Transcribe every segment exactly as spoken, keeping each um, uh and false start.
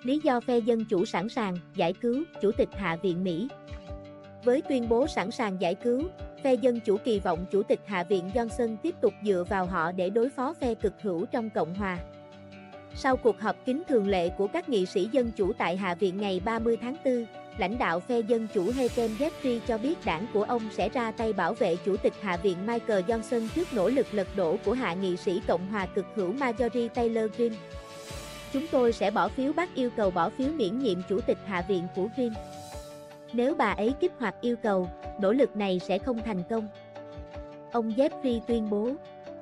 Lý do phe Dân Chủ sẵn sàng giải cứu Chủ tịch Hạ viện Mỹ. Với tuyên bố sẵn sàng giải cứu, phe Dân Chủ kỳ vọng Chủ tịch Hạ viện Johnson tiếp tục dựa vào họ để đối phó phe cực hữu trong Cộng hòa. Sau cuộc họp kín thường lệ của các nghị sĩ Dân Chủ tại Hạ viện ngày ba mươi tháng tư, lãnh đạo phe Dân Chủ Hakeem Jeffrey cho biết đảng của ông sẽ ra tay bảo vệ Chủ tịch Hạ viện Michael Johnson trước nỗ lực lật đổ của hạ nghị sĩ Cộng hòa cực hữu Marjorie Taylor Greene. Chúng tôi sẽ bỏ phiếu bác yêu cầu bỏ phiếu miễn nhiệm Chủ tịch Hạ viện của Greene. Nếu bà ấy kích hoạt yêu cầu, nỗ lực này sẽ không thành công. Ông Jeffrey tuyên bố.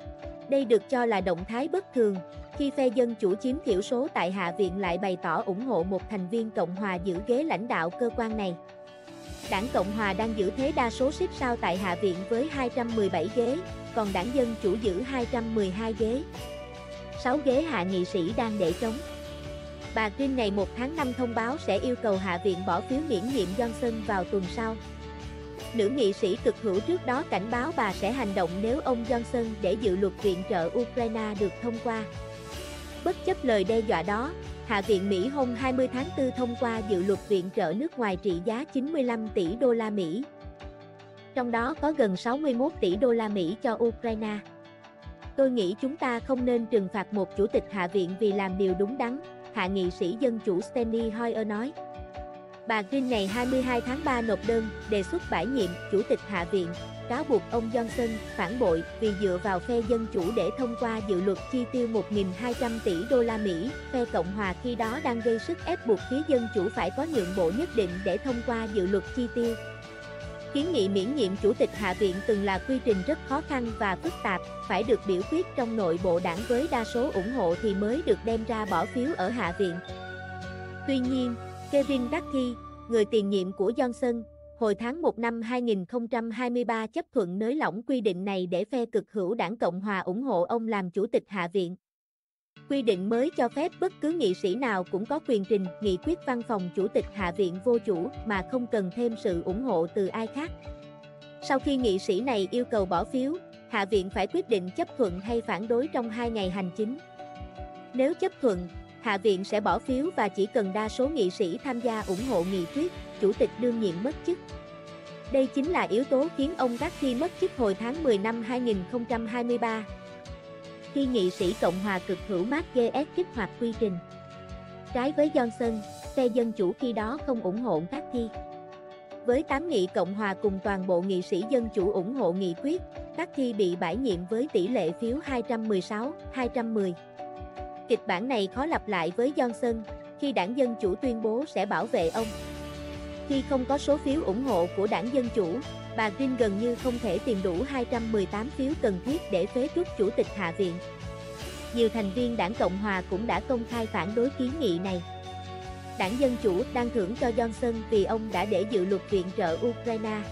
Đây được cho là động thái bất thường, khi phe Dân Chủ chiếm thiểu số tại Hạ viện lại bày tỏ ủng hộ một thành viên Cộng hòa giữ ghế lãnh đạo cơ quan này. Đảng Cộng hòa đang giữ thế đa số xếp sau tại Hạ viện với hai trăm mười bảy ghế, còn đảng Dân Chủ giữ hai trăm mười hai ghế. sáu ghế hạ nghị sĩ đang để trống. Bà Greene ngày một tháng năm thông báo sẽ yêu cầu Hạ viện bỏ phiếu miễn nhiệm Johnson vào tuần sau. Nữ nghị sĩ cực hữu trước đó cảnh báo bà sẽ hành động nếu ông Johnson để dự luật viện trợ Ukraine được thông qua. Bất chấp lời đe dọa đó, Hạ viện Mỹ hôm hai mươi tháng tư thông qua dự luật viện trợ nước ngoài trị giá chín mươi lăm tỷ đô la Mỹ. Trong đó có gần sáu mươi mốt tỷ đô la Mỹ cho Ukraine. Tôi nghĩ chúng ta không nên trừng phạt một chủ tịch Hạ viện vì làm điều đúng đắn, hạ nghị sĩ Dân Chủ Steny Hoyer nói. Bà Greene ngày hai mươi hai tháng ba nộp đơn đề xuất bãi nhiệm Chủ tịch Hạ viện, cáo buộc ông Johnson phản bội vì dựa vào phe Dân Chủ để thông qua dự luật chi tiêu một nghìn hai trăm tỷ đô la Mỹ. Phe Cộng hòa khi đó đang gây sức ép buộc phía Dân Chủ phải có nhượng bộ nhất định để thông qua dự luật chi tiêu. Kiến nghị miễn nhiệm Chủ tịch Hạ viện từng là quy trình rất khó khăn và phức tạp, phải được biểu quyết trong nội bộ đảng với đa số ủng hộ thì mới được đem ra bỏ phiếu ở Hạ viện. Tuy nhiên, Kevin McCarthy, người tiền nhiệm của Johnson, hồi tháng một năm hai nghìn không trăm hai mươi ba chấp thuận nới lỏng quy định này để phe cực hữu đảng Cộng hòa ủng hộ ông làm Chủ tịch Hạ viện. Quy định mới cho phép bất cứ nghị sĩ nào cũng có quyền trình nghị quyết văn phòng Chủ tịch Hạ viện vô chủ mà không cần thêm sự ủng hộ từ ai khác. Sau khi nghị sĩ này yêu cầu bỏ phiếu, Hạ viện phải quyết định chấp thuận hay phản đối trong hai ngày hành chính. Nếu chấp thuận, Hạ viện sẽ bỏ phiếu và chỉ cần đa số nghị sĩ tham gia ủng hộ nghị quyết, Chủ tịch đương nhiệm mất chức. Đây chính là yếu tố khiến ông McCarthy mất chức hồi tháng mười năm hai nghìn không trăm hai mươi ba. Khi nghị sĩ Cộng hòa cực hữu McGuinness kích hoạt quy trình. Trái với Johnson, phe Dân Chủ khi đó không ủng hộ McCarthy. Với tám nghị Cộng hòa cùng toàn bộ nghị sĩ Dân Chủ ủng hộ nghị quyết, McCarthy bị bãi nhiệm với tỷ lệ phiếu hai trăm mười sáu hai trăm mười. Kịch bản này khó lặp lại với Johnson, khi đảng Dân Chủ tuyên bố sẽ bảo vệ ông. Khi không có số phiếu ủng hộ của đảng Dân Chủ, bà Greene gần như không thể tìm đủ hai trăm mười tám phiếu cần thiết để phế truất Chủ tịch Hạ viện. Nhiều thành viên đảng Cộng hòa cũng đã công khai phản đối kiến nghị này. Đảng Dân Chủ đang thưởng cho Johnson vì ông đã để dự luật viện trợ Ukraine.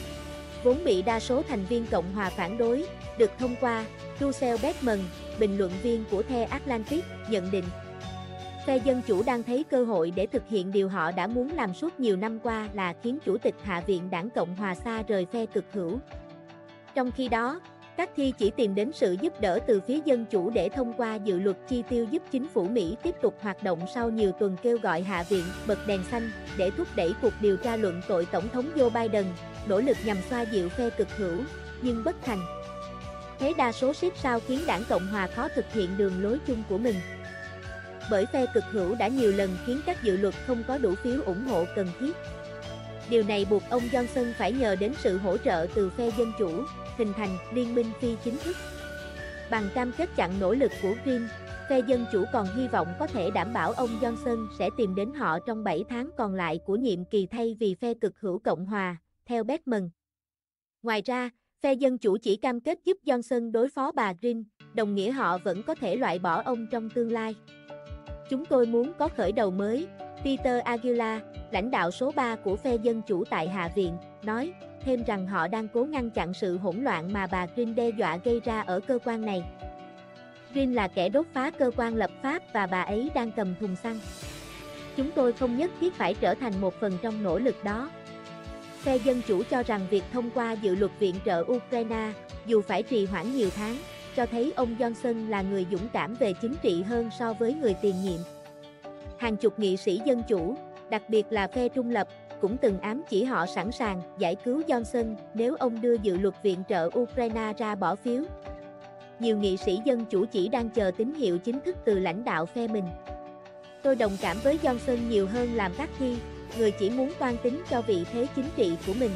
Vốn bị đa số thành viên Cộng hòa phản đối, được thông qua. Russell Beckman, bình luận viên của The Atlantic, nhận định. Phe Dân Chủ đang thấy cơ hội để thực hiện điều họ đã muốn làm suốt nhiều năm qua là khiến Chủ tịch Hạ viện đảng Cộng hòa xa rời phe cực hữu. Trong khi đó, McCarthy chỉ tìm đến sự giúp đỡ từ phía Dân Chủ để thông qua dự luật chi tiêu giúp chính phủ Mỹ tiếp tục hoạt động sau nhiều tuần kêu gọi Hạ viện bật đèn xanh để thúc đẩy cuộc điều tra luận tội Tổng thống Joe Biden, nỗ lực nhằm xoa dịu phe cực hữu, nhưng bất thành. Thế đa số xếp sau khiến đảng Cộng hòa khó thực hiện đường lối chung của mình. Bởi phe cực hữu đã nhiều lần khiến các dự luật không có đủ phiếu ủng hộ cần thiết. Điều này buộc ông Johnson phải nhờ đến sự hỗ trợ từ phe Dân Chủ, hình thành liên minh phi chính thức. Bằng cam kết chặn nỗ lực của Greene, phe Dân Chủ còn hy vọng có thể đảm bảo ông Johnson sẽ tìm đến họ trong bảy tháng còn lại của nhiệm kỳ thay vì phe cực hữu Cộng hòa, theo Beckman. Ngoài ra, phe Dân Chủ chỉ cam kết giúp Johnson đối phó bà Greene, đồng nghĩa họ vẫn có thể loại bỏ ông trong tương lai. Chúng tôi muốn có khởi đầu mới, Peter Aguilar, lãnh đạo số ba của phe Dân Chủ tại Hạ viện, nói, thêm rằng họ đang cố ngăn chặn sự hỗn loạn mà bà Greene đe dọa gây ra ở cơ quan này. Greene là kẻ đốt phá cơ quan lập pháp và bà ấy đang cầm thùng xăng. Chúng tôi không nhất thiết phải trở thành một phần trong nỗ lực đó. Phe Dân Chủ cho rằng việc thông qua dự luật viện trợ Ukraine, dù phải trì hoãn nhiều tháng, cho thấy ông Johnson là người dũng cảm về chính trị hơn so với người tiền nhiệm. Hàng chục nghị sĩ dân chủ, đặc biệt là phe trung lập, cũng từng ám chỉ họ sẵn sàng giải cứu Johnson nếu ông đưa dự luật viện trợ Ukraine ra bỏ phiếu. Nhiều nghị sĩ dân chủ chỉ đang chờ tín hiệu chính thức từ lãnh đạo phe mình. Tôi đồng cảm với Johnson nhiều hơn làm các thi, người chỉ muốn toan tính cho vị thế chính trị của mình.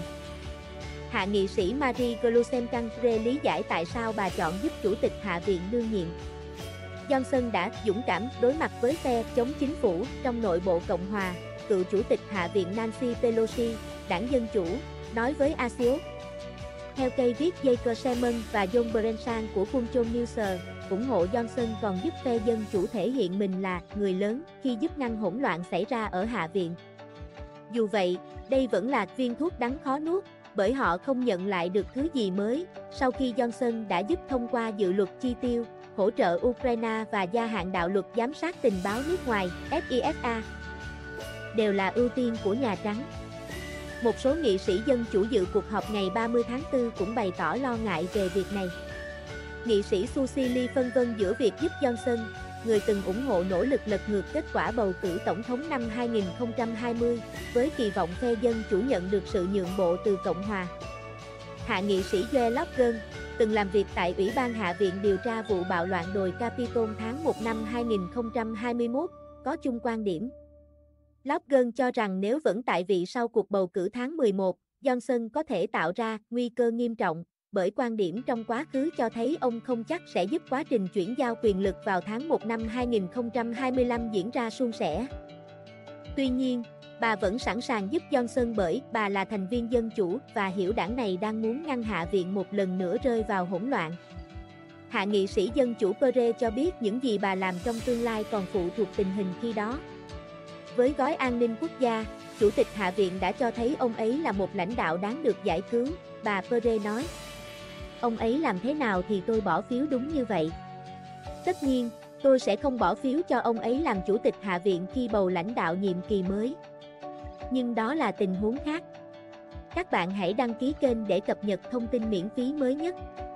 Hạ nghị sĩ Marie Gluesencancre lý giải tại sao bà chọn giúp Chủ tịch Hạ viện đương nhiệm. Johnson đã dũng cảm đối mặt với phe chống chính phủ trong nội bộ Cộng hòa. Cựu Chủ tịch Hạ viện Nancy Pelosi, đảng Dân Chủ, nói với Axios. Theo cây viết J K Simon và John Brensan của Punchon News, ủng hộ Johnson còn giúp phe Dân Chủ thể hiện mình là người lớn khi giúp ngăn hỗn loạn xảy ra ở Hạ viện. Dù vậy, đây vẫn là viên thuốc đắng khó nuốt, bởi họ không nhận lại được thứ gì mới, sau khi Johnson đã giúp thông qua dự luật chi tiêu, hỗ trợ Ukraine và gia hạn đạo luật giám sát tình báo nước ngoài, FIFA. Đều là ưu tiên của Nhà Trắng. Một số nghị sĩ dân chủ dự cuộc họp ngày ba mươi tháng tư cũng bày tỏ lo ngại về việc này. Nghị sĩ Susie Lee phân vân giữa việc giúp Johnson, người từng ủng hộ nỗ lực lật ngược kết quả bầu cử tổng thống năm hai nghìn không trăm hai mươi, với kỳ vọng phe dân chủ nhận được sự nhượng bộ từ Cộng hòa. Hạ nghị sĩ Joe Logan, từng làm việc tại Ủy ban Hạ viện điều tra vụ bạo loạn đồi Capitol tháng một năm hai nghìn không trăm hai mươi mốt, có chung quan điểm. Logan cho rằng nếu vẫn tại vị sau cuộc bầu cử tháng mười một, Johnson có thể tạo ra nguy cơ nghiêm trọng, bởi quan điểm trong quá khứ cho thấy ông không chắc sẽ giúp quá trình chuyển giao quyền lực vào tháng một năm hai nghìn không trăm hai mươi lăm diễn ra suôn sẻ. Tuy nhiên, bà vẫn sẵn sàng giúp Johnson bởi bà là thành viên dân chủ và hiểu đảng này đang muốn ngăn Hạ viện một lần nữa rơi vào hỗn loạn. Hạ nghị sĩ dân chủ Perez cho biết những gì bà làm trong tương lai còn phụ thuộc tình hình khi đó. Với gói an ninh quốc gia, Chủ tịch Hạ viện đã cho thấy ông ấy là một lãnh đạo đáng được giải cứu, bà Perez nói. Ông ấy làm thế nào thì tôi bỏ phiếu đúng như vậy. Tất nhiên, tôi sẽ không bỏ phiếu cho ông ấy làm Chủ tịch Hạ viện khi bầu lãnh đạo nhiệm kỳ mới. Nhưng đó là tình huống khác. Các bạn hãy đăng ký kênh để cập nhật thông tin miễn phí mới nhất.